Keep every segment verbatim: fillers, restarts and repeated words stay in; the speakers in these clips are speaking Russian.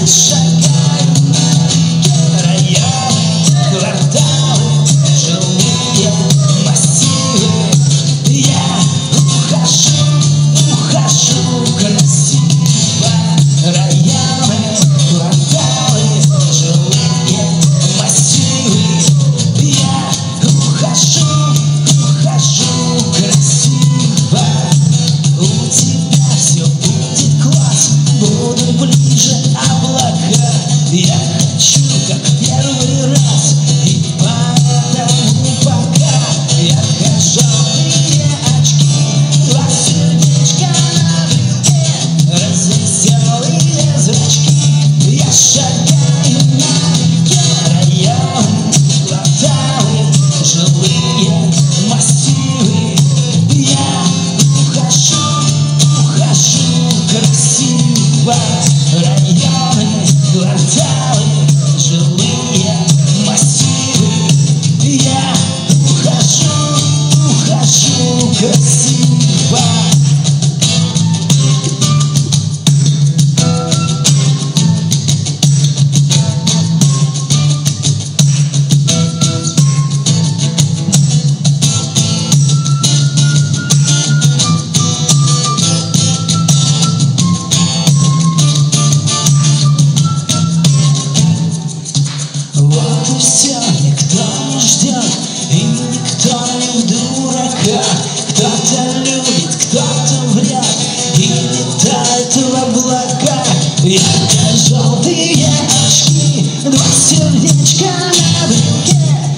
Кто-то любит, кто-то врет и летает в облака. Ярко-желтые очки, два сердечка на брюке,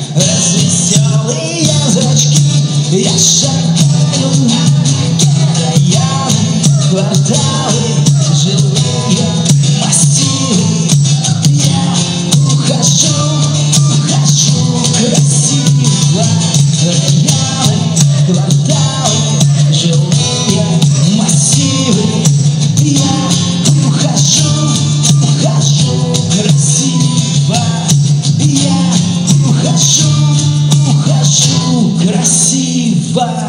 развеселые зрачки. Я шагаю на реке, районы, кварталы, жилые массивы. Я ухожу, ухожу красиво. Районы, кварталы, жилые массивы. Я ухожу, ухожу красиво. Я ухожу, ухожу красиво.